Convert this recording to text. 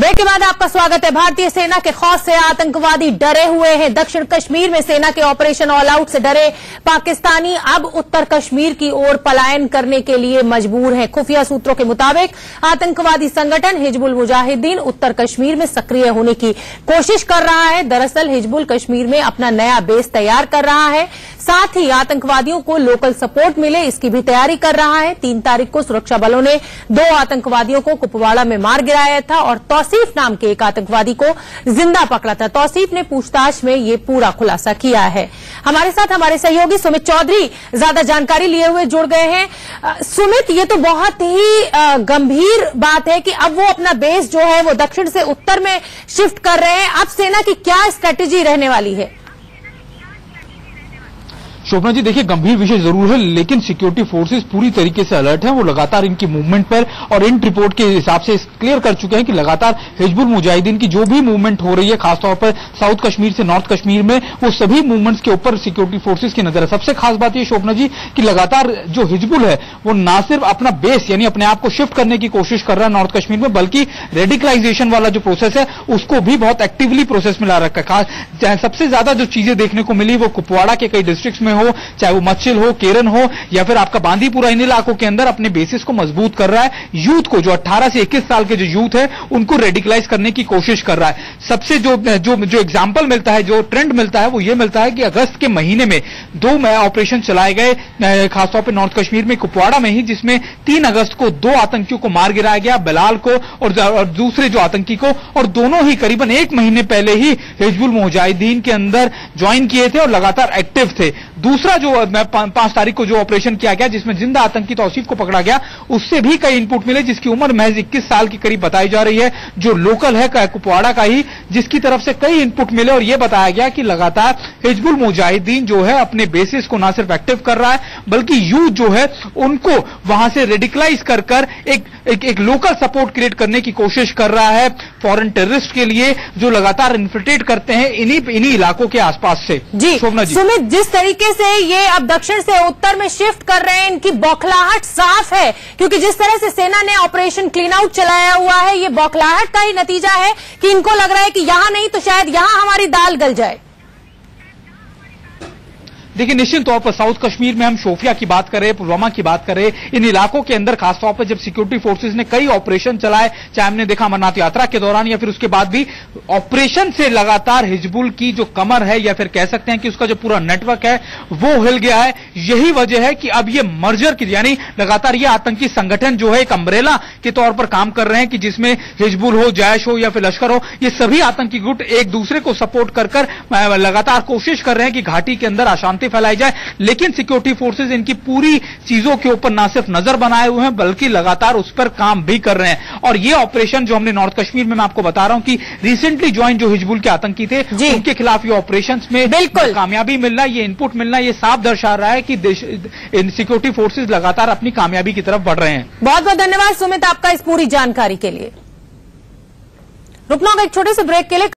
Break के बाद आपका स्वागत है। भारतीय सेना के खौफ से आतंकवादी डरे हुए हैं। दक्षिण कश्मीर में सेना के ऑपरेशन ऑल आउट से डरे पाकिस्तानी अब उत्तर कश्मीर की ओर पलायन करने के लिए मजबूर हैं। खुफिया सूत्रों के मुताबिक आतंकवादी संगठन हिजबुल मुजाहिदीन उत्तर कश्मीर में सक्रिय होने की कोशिश कर रहा है। दरअसल हिजबुल कश्मीर में अपना नया बेस तैयार कर रहा है, साथ ही आतंकवादियों को लोकल सपोर्ट मिले इसकी भी तैयारी कर रहा है। 3 तारीख को सुरक्षा बलों ने 2 आतंकवादियों को कुपवाड़ा में मार गिराया था और तौसीफ नाम के एक आतंकवादी को जिंदा पकड़ा था। तौसीफ ने पूछताछ में ये पूरा खुलासा किया है। हमारे साथ हमारे सहयोगी सुमित चौधरी ज्यादा जानकारी लिए हुए जुड़ गए हैं। सुमित, ये तो बहुत ही गंभीर बात है कि अब वो अपना बेस जो है वो दक्षिण से उत्तर में शिफ्ट कर रहे हैं। अब सेना की क्या स्ट्रेटेजी रहने वाली है? शोभना जी, देखिए गंभीर विषय जरूर है, लेकिन सिक्योरिटी फोर्सेस पूरी तरीके से अलर्ट हैं। वो लगातार इनकी मूवमेंट पर और इन रिपोर्ट के हिसाब से क्लियर कर चुके हैं कि लगातार हिजबुल मुजाहिदीन की जो भी मूवमेंट हो रही है, खासतौर पर साउथ कश्मीर से नॉर्थ कश्मीर में, वो सभी मूवमेंट्स के ऊपर सिक्योरिटी फोर्सेस की नजर है। सबसे खास बात यह शोभना जी कि लगातार जो हिजबुल है वो ना सिर्फ अपना बेस यानी अपने आप को शिफ्ट करने की कोशिश कर रहा है नॉर्थ कश्मीर में, बल्कि रेडिकलाइजेशन वाला जो प्रोसेस है उसको भी बहुत एक्टिवली प्रोसेस में ला रखा है। सबसे ज्यादा जो चीजें देखने को मिली वो कुपवाड़ा के कई डिस्ट्रिक्ट्स में हो, चाहे वो मच्छिल हो, केरन हो या फिर आपका बांदीपुरा, इन इलाकों के अंदर अपने बेसिस को मजबूत कर रहा है। यूथ को, जो 18 से 21 साल के जो यूथ है, उनको रेडिकलाइज करने की कोशिश कर रहा है। सबसे जो एग्जाम्पल मिलता है, जो ट्रेंड मिलता है, वो ये मिलता है कि अगस्त के महीने में 2 ऑपरेशन चलाए गए, खासतौर पर नॉर्थ कश्मीर में कुपवाड़ा में ही, जिसमें 3 अगस्त को 2 आतंकियों को मार गिराया गया, बिलाल को और दूसरे जो आतंकी को, और दोनों ही करीबन 1 महीने पहले ही हिजबुल मुजाहिदीन के अंदर ज्वाइन किए थे और लगातार एक्टिव थे। दूसरा जो 5 तारीख को जो ऑपरेशन किया गया, जिसमें जिंदा आतंकी तौसीफ को पकड़ा गया, उससे भी कई इनपुट मिले, जिसकी उम्र महज 21 साल के करीब बताई जा रही है, जो लोकल है कुपवाड़ा का ही, जिसकी तरफ से कई इनपुट मिले और यह बताया गया कि लगातार हिजबुल मुजाहिदीन जो है अपने बेसिस को ना सिर्फ एक्टिव कर रहा है, बल्कि यूथ जो है उनको वहां से रेडिकलाइज कर एक लोकल सपोर्ट क्रिएट करने की कोशिश कर रहा है फॉरेन टेररिस्ट के लिए, जो लगातार इन्फिल्ट्रेट करते हैं इन्हीं इलाकों के आसपास से। जी शोभना जी, सुमित, जिस तरीके से ये अब दक्षिण से उत्तर में शिफ्ट कर रहे हैं, इनकी बौखलाहट साफ है, क्योंकि जिस तरह से सेना ने ऑपरेशन क्लीन आउट चलाया हुआ है, ये बौखलाहट का ही नतीजा है कि इनको लग रहा है कि यहां नहीं तो शायद यहां हमारी दाल गल जाए। देखिए, निश्चित तौर पर साउथ कश्मीर में हम शोपियां की बात करें, पुलवामा की बात करें, इन इलाकों के अंदर खासतौर पर जब सिक्योरिटी फोर्सेस ने कई ऑपरेशन चलाए, चाहे हमने देखा अमरनाथ यात्रा के दौरान या फिर उसके बाद भी, ऑपरेशन से लगातार हिजबुल की जो कमर है या फिर कह सकते हैं कि उसका जो पूरा नेटवर्क है वो हिल गया है। यही वजह है कि अब ये मर्जर की, यानी लगातार ये आतंकी संगठन जो है एक अम्ब्रेला के तौर पर काम कर रहे हैं कि जिसमें हिजबुल हो, जैश हो या फिर लश्कर हो, ये सभी आतंकी गुट एक दूसरे को सपोर्ट कर लगातार कोशिश कर रहे हैं कि घाटी के अंदर अशांति फैलाई जाए। लेकिन सिक्योरिटी फोर्सेस इनकी पूरी चीजों के ऊपर ना सिर्फ नजर बनाए हुए हैं, बल्कि लगातार उस पर काम भी कर रहे हैं। और ये ऑपरेशन जो हमने नॉर्थ कश्मीर में, मैं आपको बता रहा हूं कि रिसेंटली ज्वाइन जो हिजबुल के आतंकी थे, उनके खिलाफ ये ऑपरेशन में बिल्कुल कामयाबी मिलना, ये इनपुट मिलना, ये साफ दर्शा रहा है कि सिक्योरिटी फोर्सेस लगातार अपनी कामयाबी की तरफ बढ़ रहे हैं। बहुत बहुत धन्यवाद सुमित आपका इस पूरी जानकारी के लिए। रुकना होगा एक छोटे से ब्रेक के लिए।